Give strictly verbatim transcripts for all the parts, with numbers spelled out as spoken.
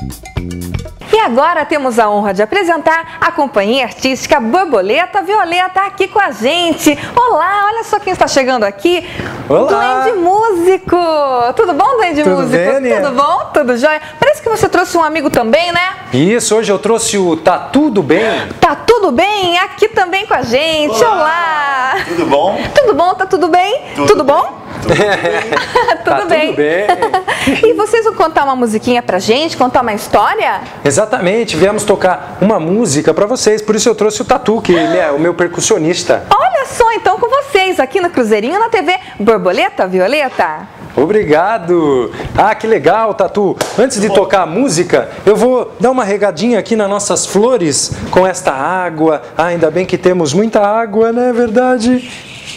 E agora temos a honra de apresentar a companhia artística Borboleta Violeta aqui com a gente. Olá, olha só quem está chegando aqui. Olá! Duende Músico! Tudo bom, Duende Tudo Músico? bem, Aninha? Tudo bom? Tudo jóia? Parece que você trouxe um amigo também, né? Isso, hoje eu trouxe o Tá Tudo Bem. Tá tudo bem? Aqui também com a gente. Olá! Olá. Tudo bom? Tudo bom? Tá tudo bem? Tudo, tudo bem. bom? Tudo bem. tudo Tá bem. tudo bem. E vocês vão contar uma musiquinha pra gente? Contar uma história? Exatamente, viemos tocar uma música pra vocês, por isso eu trouxe o Tatu, que ele é o meu percussionista. Olha só, então, com vocês aqui no Cruzeirinho, na T V Borboleta Violeta. Obrigado! Ah, que legal, Tatu! Antes de tocar a música, eu vou dar uma regadinha aqui nas nossas flores com esta água. Ah, ainda bem que temos muita água, não é verdade?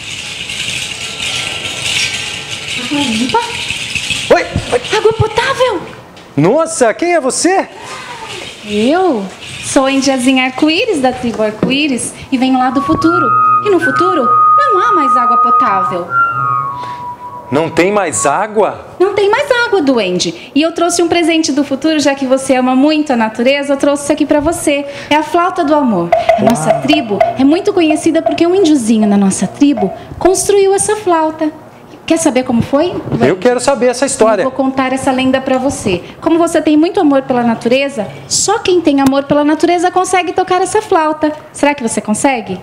Água limpa? Oi! Oi. Água potável? Nossa, quem é você? Eu sou a indiazinha arco-íris da tribo arco-íris e venho lá do futuro. E no futuro não há mais água potável. Não tem mais água? Não tem mais água, duende. E eu trouxe um presente do futuro, já que você ama muito a natureza, eu trouxe isso aqui pra você. É a flauta do amor. A nossa tribo é muito conhecida porque um índiozinho na nossa tribo construiu essa flauta. Quer saber como foi? duende? Eu quero saber essa história. Eu vou contar essa lenda pra você. Como você tem muito amor pela natureza, só quem tem amor pela natureza consegue tocar essa flauta. Será que você consegue?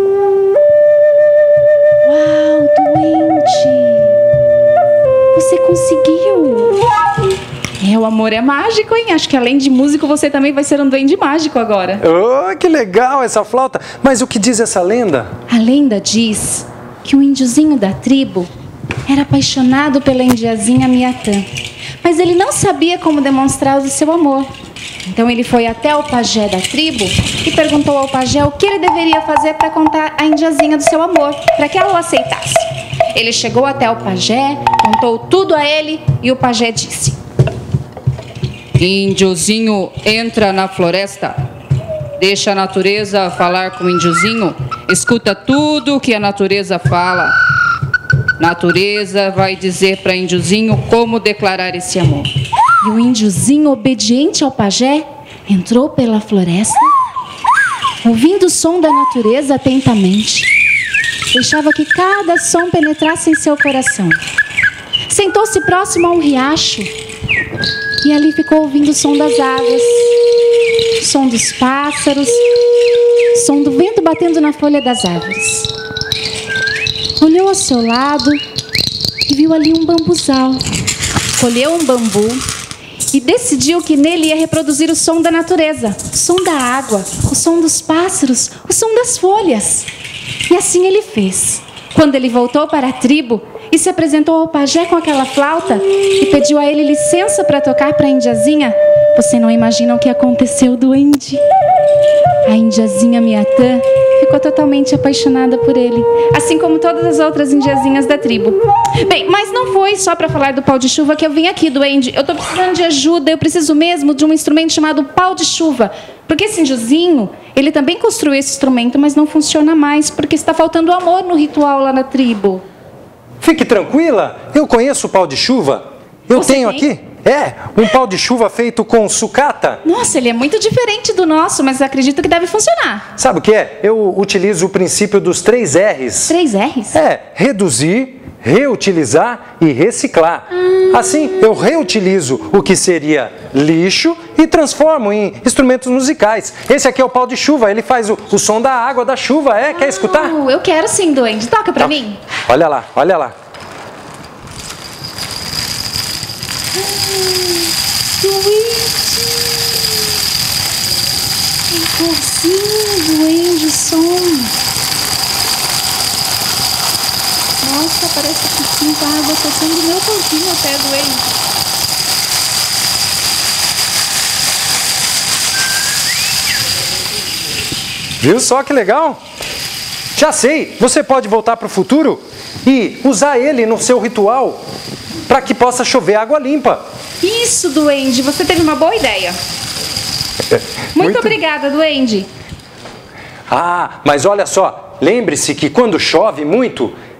Uau, duende! Você conseguiu! É, o amor é mágico, hein? Acho que além de músico, você também vai ser um duende mágico agora. Oh, que legal essa flauta! Mas o que diz essa lenda? A lenda diz que o índiozinho da tribo era apaixonado pela indiazinha Miatã, mas ele não sabia como demonstrar o seu amor. Então ele foi até o pajé da tribo e perguntou ao pajé o que ele deveria fazer para contar à indiazinha do seu amor, para que ela o aceitasse. Ele chegou até o pajé, contou tudo a ele e o pajé disse: Índiozinho, entra na floresta. Deixa a natureza falar com o índiozinho. Escuta tudo que a natureza fala. Natureza vai dizer para índiozinho como declarar esse amor. E o índiozinho, obediente ao pajé, entrou pela floresta, ouvindo o som da natureza atentamente. Deixava que cada som penetrasse em seu coração. Sentou-se próximo a um riacho e ali ficou ouvindo o som das águas, o som dos pássaros, o som do vento batendo na folha das árvores. Olhou ao seu lado e viu ali um bambuzal. Colheu um bambu e decidiu que nele ia reproduzir o som da natureza, o som da água, o som dos pássaros, o som das folhas. E assim ele fez. Quando ele voltou para a tribo e se apresentou ao pajé com aquela flauta e pediu a ele licença para tocar para a indiazinha, você não imagina o que aconteceu, duende. A indiazinha Miatã ficou totalmente apaixonada por ele, assim como todas as outras indiazinhas da tribo. Bem, mas não foi só para falar do pau de chuva que eu vim aqui, duende. Eu estou precisando de ajuda, eu preciso mesmo de um instrumento chamado pau de chuva. Porque esse índiozinho, ele também construiu esse instrumento, mas não funciona mais, porque está faltando amor no ritual lá na tribo. Fique tranquila, eu conheço o pau de chuva. Eu Você tenho tem? aqui, é, um pau de chuva feito com sucata. Nossa, ele é muito diferente do nosso, mas eu acredito que deve funcionar. Sabe o que é? Eu utilizo o princípio dos três R's. Três R's? É, reduzir, reutilizar e reciclar. Assim, eu reutilizo o que seria lixo e transformo em instrumentos musicais. Esse aqui é o pau de chuva, ele faz o, o som da água da chuva, é? Quer escutar? Oh, eu quero sim, duende. Toca pra Tá. mim. Olha lá, olha lá. Igualzinho, duende, som. Nossa, parece que sinto a água tocando meu corpinho até, duende. Viu só que legal? Já sei, você pode voltar para o futuro e usar ele no seu ritual para que possa chover água limpa. Isso, duende, você teve uma boa ideia. Muito, Muito obrigada, duende. Ah, mas olha só, lembre-se que quando chove muito,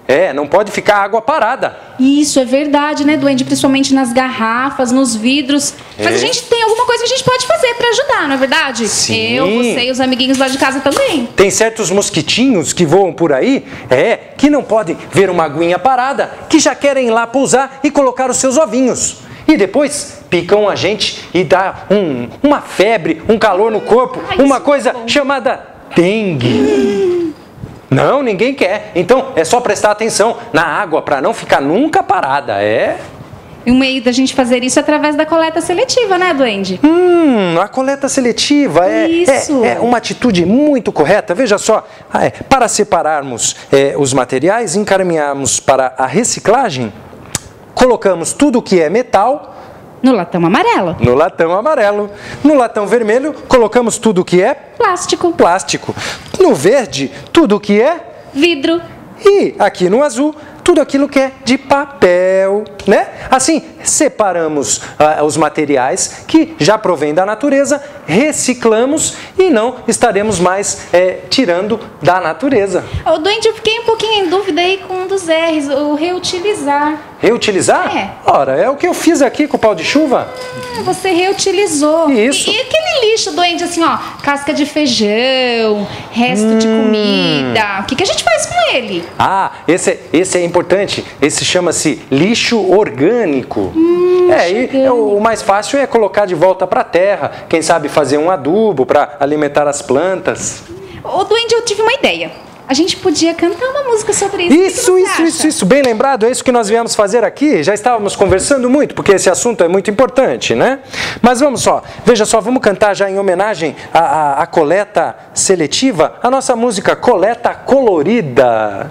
É, não pode ficar água parada. Isso é verdade, né, Duende? Principalmente nas garrafas, nos vidros. Mas É. a gente tem alguma coisa que a gente pode fazer pra ajudar, não é verdade? Sim. Eu, você e os amiguinhos lá de casa também. Tem certos mosquitinhos que voam por aí, é, que não podem ver uma aguinha parada, que já querem ir lá pousar e colocar os seus ovinhos. E depois picam a gente e dá um, uma febre, um calor no corpo, Ai, uma isso coisa é bom. chamada dengue. Não, ninguém quer. Então é só prestar atenção na água para não ficar nunca parada, é? E o meio da gente fazer isso é através da coleta seletiva, né, Duende? Hum, a coleta seletiva é, Isso. é, é uma atitude muito correta. Veja só, ah, é, para separarmos é, os materiais, encaminharmos para a reciclagem, colocamos tudo que é metal No latão amarelo. no latão amarelo. No latão vermelho, colocamos tudo que é Plástico. plástico. No verde, tudo que é... Vidro. E aqui no azul, tudo aquilo que é de papel, né? Assim, separamos ah, os materiais que já provêm da natureza, reciclamos e não estaremos mais eh, tirando da natureza. Ô, Duende, eu fiquei um pouquinho em dúvida aí com um dos R's, o reutilizar. Reutilizar? É. Ora, é o que eu fiz aqui com o pau de chuva. Ah, você reutilizou. Isso. E, e aquele lixo, Duende, assim, ó, casca de feijão, resto de comida. O que, que a gente faz com ele? Ah, esse, é- esse é importante. Esse chama-se lixo orgânico. é, e é o, o mais fácil é colocar de volta para a terra. Quem sabe fazer um adubo para alimentar as plantas. Ô, Duende, eu tive uma ideia. A gente podia cantar uma música sobre isso. O que que Isso, você isso, acha? isso, isso, bem lembrado, é isso que nós viemos fazer aqui. Já estávamos conversando muito, porque esse assunto é muito importante, né? Mas vamos só, veja só, vamos cantar já em homenagem à, à, à coleta seletiva, a nossa música Coleta Colorida.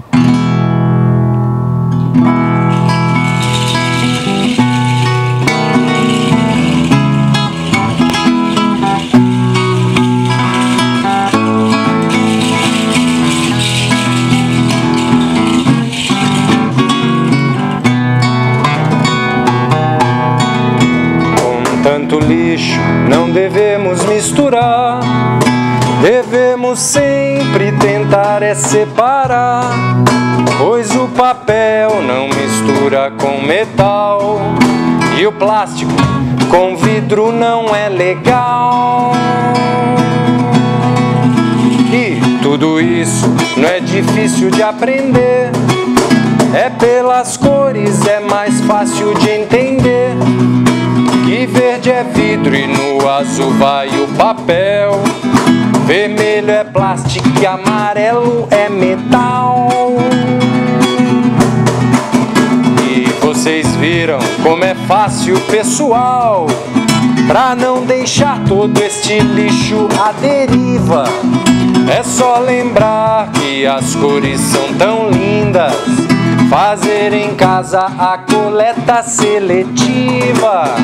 Tanto lixo não devemos misturar, devemos sempre tentar é separar, pois o papel não mistura com metal e o plástico com vidro não é legal. E tudo isso não é difícil de aprender, é pelas cores, é mais fácil de entender. Que verde é vidro e no azul vai o papel, vermelho é plástico e amarelo é metal. E vocês viram como é fácil, pessoal, pra não deixar todo este lixo à deriva. É só lembrar que as cores são tão lindas, fazer em casa a coleta seletiva.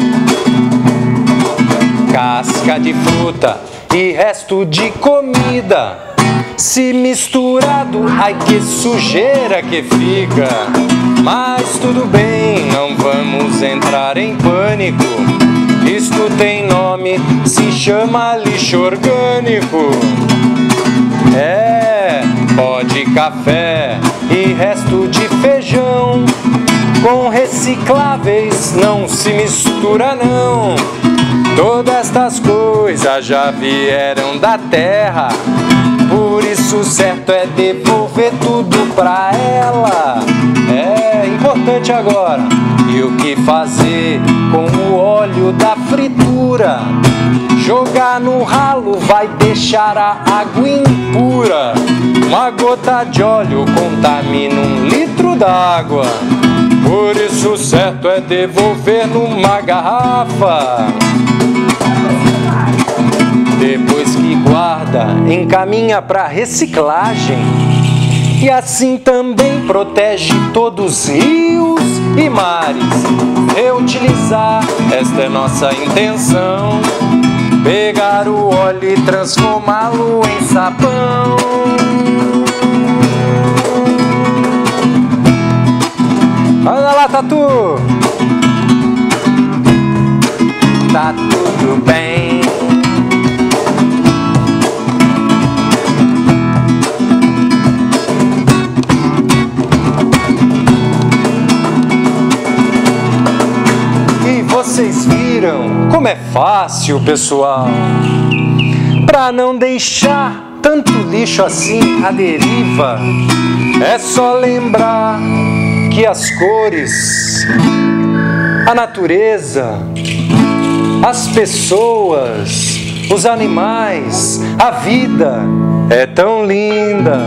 Casca de fruta e resto de comida, se misturado, ai que sujeira que fica. Mas tudo bem, não vamos entrar em pânico. Isto tem nome, se chama lixo orgânico. É, pó de café e resto de feijão, com recicláveis não se mistura não. Todas estas coisas já vieram da terra, por isso o certo é devolver tudo pra ela. É importante agora. E o que fazer com o óleo da fritura? Jogar no ralo vai deixar a água impura. Uma gota de óleo contamina um litro d'água, por isso o certo é devolver numa garrafa. Depois que guarda, encaminha para reciclagem. E assim também protege todos os rios e mares. Reutilizar, esta é nossa intenção. Pegar o óleo e transformá-lo em sabão. Olha lá, Tatu! Tá tudo bem. como é fácil, pessoal. Pra não deixar tanto lixo assim à deriva, é só lembrar que as cores, a natureza, as pessoas, os animais, a vida é tão linda.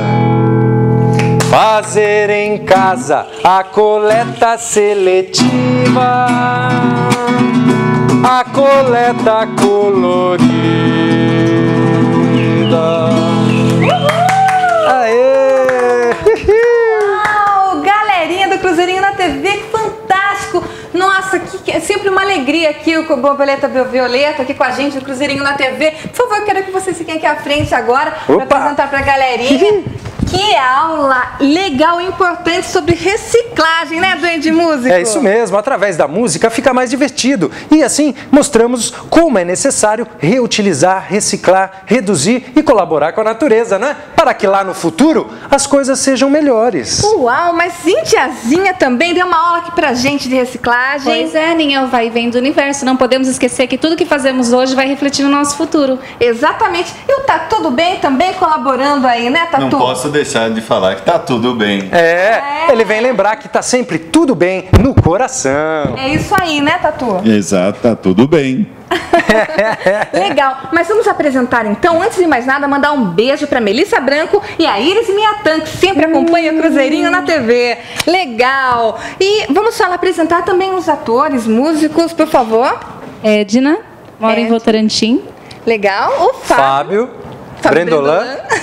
Fazer em casa a coleta seletiva, a coleta colorida. Aê! Uau, galerinha do Cruzeirinho na T V, que fantástico! Nossa, que, é sempre uma alegria aqui o Borboleta Violeta aqui com a gente do Cruzeirinho na T V. Por favor, eu quero que vocês fiquem aqui à frente agora para apresentar para a galerinha. Que aula legal e importante sobre reciclagem, né, Duende Músico? É isso mesmo, através da música fica mais divertido. E assim mostramos como é necessário reutilizar, reciclar, reduzir e colaborar com a natureza, né? Para que lá no futuro as coisas sejam melhores. Uau, mas Cintiazinha também deu uma aula aqui pra gente de reciclagem. Pois é, Ninha, vai vem do universo. Não podemos esquecer que tudo que fazemos hoje vai refletir no nosso futuro. Exatamente. E o Tá Tudo Bem também colaborando aí, né, Tatu? Não posso deixar de falar que tá tudo bem. É, é, ele vem lembrar que tá sempre tudo bem no coração. É isso aí, né, Tatu? Exato, tá tudo bem. Legal, mas vamos apresentar então, antes de mais nada, mandar um beijo pra Melissa Branco e a Iris Miatan, que sempre acompanha o Cruzeirinho na T V. Legal! E vamos só apresentar também os atores, músicos, por favor. Edna, mora Edna. em Votorantim. Legal, o Fábio. Fábio, Fábio Brendolan.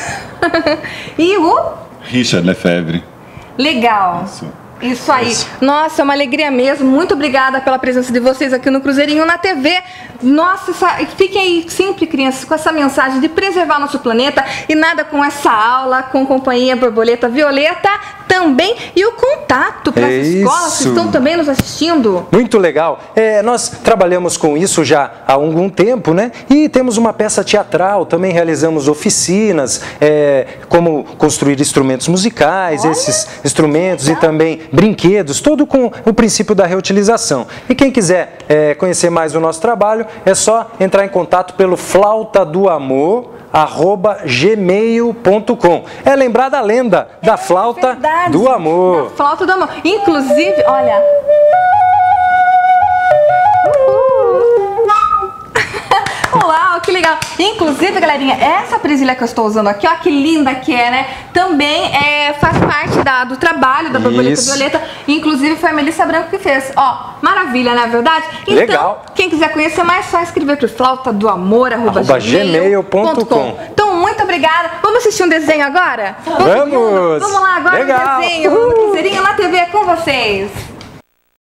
E o... Richard Lefebvre. Legal. Isso. Isso aí. Isso. Nossa, é uma alegria mesmo. Muito obrigada pela presença de vocês aqui no Cruzeirinho na T V. Nossa, essa... fiquem aí sempre, crianças, com essa mensagem de preservar nosso planeta e nada com essa aula com a companhia Borboleta Violeta também. E o contato para as É escolas que isso. estão também nos assistindo. Muito legal. É, nós trabalhamos com isso já há algum tempo, né? E temos uma peça teatral, também realizamos oficinas, é, como construir instrumentos musicais, Olha, esses instrumentos legal. e também brinquedos, tudo com o princípio da reutilização. E quem quiser é, conhecer mais o nosso trabalho, é só entrar em contato pelo flauta do amor arroba gmail ponto com. É lembrar da lenda da É flauta verdade, do amor. Da flauta do amor. Inclusive, olha... Uau, que legal! Inclusive, galerinha, essa presilha que eu estou usando aqui, ó, que linda que é, né? Também é, faz parte da, do trabalho da Borboleta Isso. Violeta. Inclusive, foi a Melissa Branco que fez. Ó, maravilha, não é verdade? Então, Legal. quem quiser conhecer mais, só escrever pro flauta do amor, arroba Arroba gmail gmail ponto com. Então, muito obrigada. Vamos assistir um desenho agora? Vamos! Vamos lá agora, Legal. um desenho. Uhul. No Cruzeirinho na T V com vocês.